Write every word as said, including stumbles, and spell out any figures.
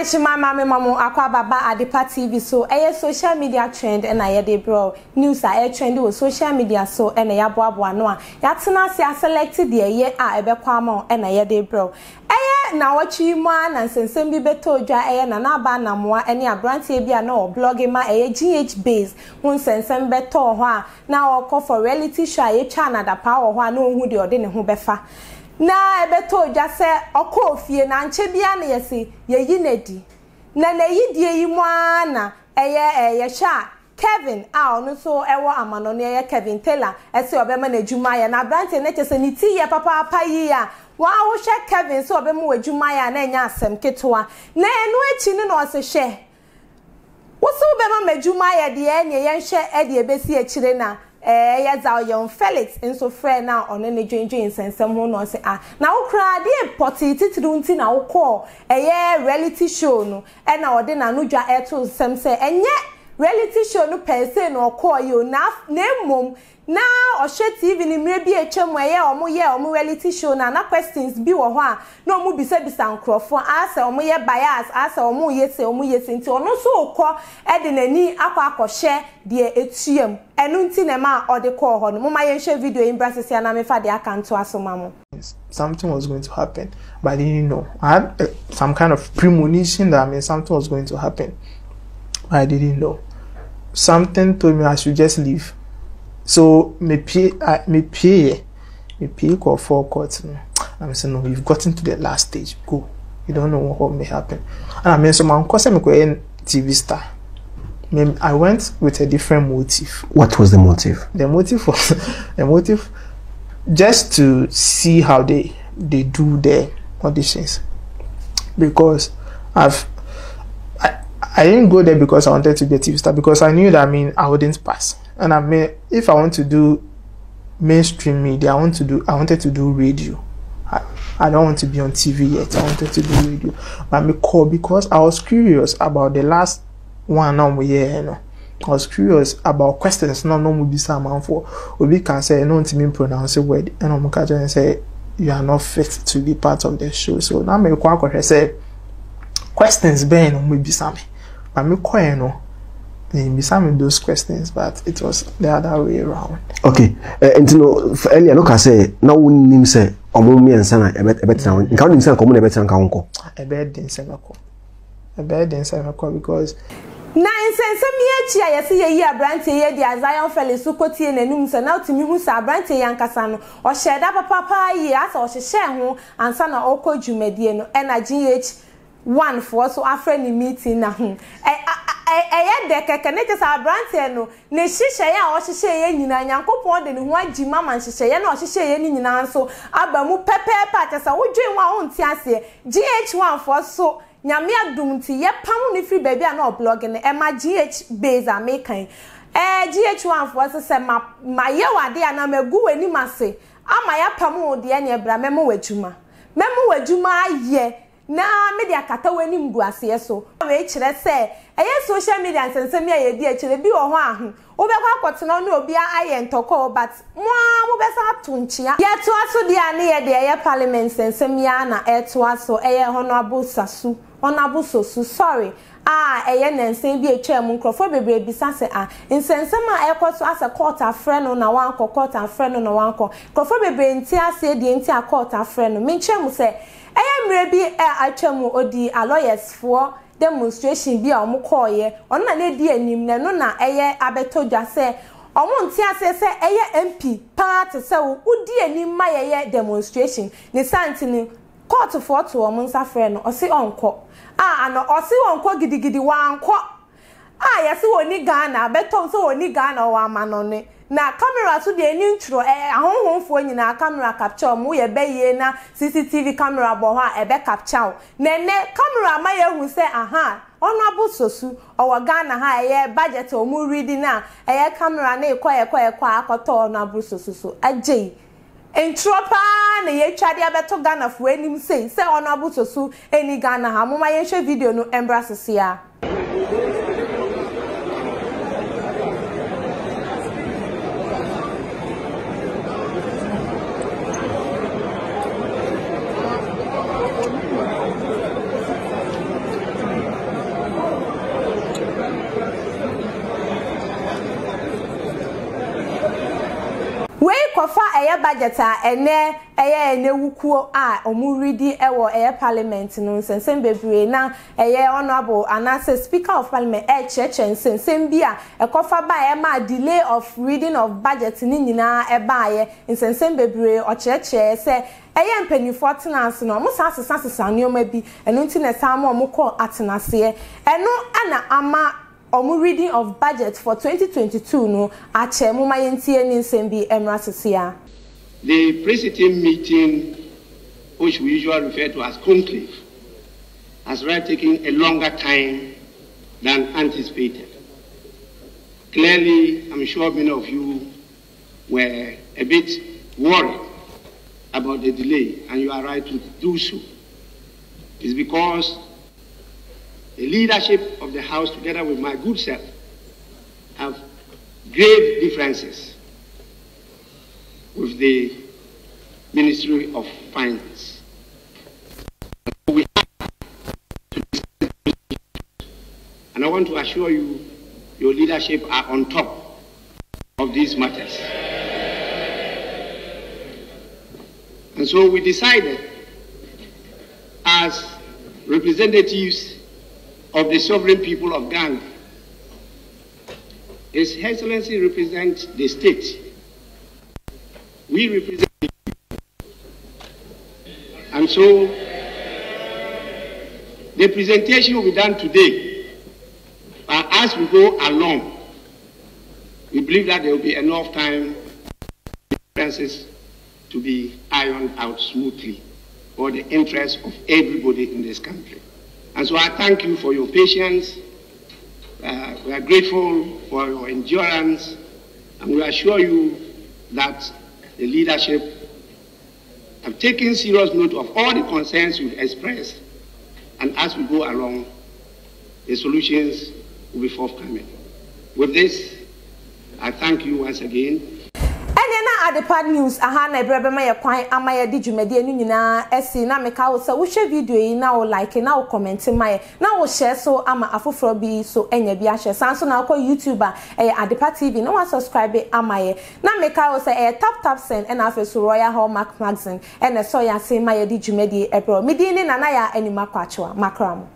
shima mama mamu akwa baba Adepa T V so eye social media trend and aye de bro news a trend with social media so and ya boabo no a ya tena se selected de ye a ebekwa ma and aye de bro eye na wachi mu na nsensem bi beto dwa eye na na ba na moa ene abrantie bia na o blogging ma eye G H base hun nsensem beto ho a na o call for reality show aye twa na da pa ho a na ohu de ode ne ho befa na ebeto dwa se okofie na nche bia na yesi yeyi nedi na na yidie yi mu ana eye eye sha Kevin a onu so ewo amano ne eye Kevin Taylor ese obema na adwuma ya na brante ne chese ni ti ye papa papa yi ya wa wo hwe Kevin so obema adwuma ya na enya asem ketwa na enu echi ne no se hwe wo so obema madwuma ya de enye ye hwe e de ebesi echire na eh ya za yon Felix enso frɛ na one ne dwendwen nsensem ho no se ah na wo kra de poti titiru nti na wo call eh reality show no e na ode na no dwa eto sem se enye reality show no per se no call you na na mom na ohwe T V ni mre bi etwem eye omo ye omo reality show na na questions bi wo ho a na omo bisa bisa nkrofo ase omo ye bias ase omo ye se omo ye se nti ono so ukọ e de nani akwa akohye de etuam enu nti na ma ode call ho no mo ma ye hwe video in brasisia na me fa de akanto asomamo. Something was going to happen, but I didn't know. I had uh, some kind of premonition that I mean something was going to happen, but I didn't know. Something told me I should just leave. So me pay, I, me pay, me pay call for court. I'm saying no, you've gotten to the last stage. Go. You don't know what may happen. And I mean, so my uncle said me go in T V star. I went with a different motive. What was the motive? The motive was the motive just to see how they they do their auditions, because I've I I didn't go there because I wanted to be a T V star, because I knew that I mean I wouldn't pass. And I mean, if I want to do mainstream media, I want to do I wanted to do radio. I, I don't want to be on T V yet. I wanted to do radio. But me call because I was curious about the last one now we here, you know. I was curious about questions. No, no, be some for. Obi can say no to me pronounce a word, and I'm going say you are not fit to be part of the show. So now me quite say questions be no me be some. But me quite no. Be some those questions, but it was the other way around. Okay, and you know, earlier no can say now we name say omo me ansa na ebet ebet na we. Nka we say komo na ebet na nka wonko. Ebet den say nako. Ebet den say nako because na nsensem ye chia yesi ye yi abrante ye di Zion Felix kotie nanum se na otimi hu sa abrante ye ankasa no o sheda papa pa yi asa o hyehye ho ansa na okojumedie no e na G H one for so afre ni meeting na ho eye de keke ne just abrante no ne hyehye ye a o hyehye ye nyina nyankopon de ne ho agima man hyehye ye na o hyehye ye ni nyina nso abamu pepepe atesa wodwen wa ho nti ase G H one for so nyame adum ti ye pam ni free baby na blogging e ma G H base american eh G H one for so se ma ma ye wade ana magu wani mase ama ya pam o de ne bra memo wadwuma memo wadwuma ye na media kata wani mbu ase so we kire se eye social media nsensem ya ye di a kire bi wo ho ahu wo be kwa kwotena no obi aye ntoko but mo mo be sa tunchia ye to aso dia ne ye de eye parliament nsensem ya na e to aso eye honorable sasu honorable sosu sorry ah eye nansen bi etwa mu nkrofo bebre bisa se ah nsensem a ekoso ase court afre no na wan court afre no na wan ko nkrofo bebre nti ase die nti a court afre no me nkyem se eye mre bi e atwamu odi a lawyers for demonstration bi a omo call ye on na na di anim na no na eye abetodwa se omo nti ase se eye M P party se udi anim ma ye demonstration ni santini court for to omo nsafre no o se onko ah ano o se onko gidigidi wa anko ah yesi woni Ghana abeto so woni Ghana wa amano ne na camera so de ni ntro eh ahonhonfo nyina camera capture mu ye beye na C C T V camera bo ho a ebe capture na ne camera ma ye hu se aha honorable sosu owo Ghana ha ye budget o mu reading na eh camera na ekwa ekwa ekwa akoto honorable sosu so agei entropa na ye twade abeto Ghana fo anim sei se honorable sosu eni Ghana ha mo ma ye hwe video no embrasesia. budget a ene eye ene wukuo a omu ready ewo eye parliament no nsensem bebre na eye honorable anase speaker of parliament e cheche nsensem bia ekofa ba e ma delay of reading of budget ni nyina e ba ye nsensem bebre o cheche se eye mpanifo tenance no mo sa sesa sesa nioma bi eno nti na samo mo ko atenase eno ana ama omu reading of budget for twenty twenty-two no ache mo mayentie ni nsembi emra sesia. The presiding meeting, which we usually refer to as conclave, has really taken a longer time than anticipated. Clearly, I'm sure many of you were a bit worried about the delay, and you are right to do so. It's because the leadership of the House, together with my good self, have grave differences with the Ministry of Finance. We have to and I want to assure you, your leadership are on top of these matters. And so we decided, as representatives of the sovereign people of Ghana, His Excellency represents the state. We represent the people. And so the presentation will be done today. But as we go along, we believe that there will be enough time for differences to be ironed out smoothly for the interest of everybody in this country. And so I thank you for your patience. Uh, we are grateful for your endurance, and we assure you that the leadership have taken serious note of all the concerns you've expressed, and as we go along, the solutions will be forthcoming. With this, I thank you once again. Adepa news aha na ebrebe ma ye kwan ama ye di dwumade anu nyina esi na meka wo se wo hwe video yi na wo like na wo comment ma ye na wo share so ama afoforo bi so enya bi a share sanso na ko YouTuber eh Adepa T V na wa subscribe ama ye na meka wo se eh tap tap send na afa so Royal Hallmark magazine ene so ya se ma ye di dwumade ebro mi di ni na na ya anima kwachewa makram.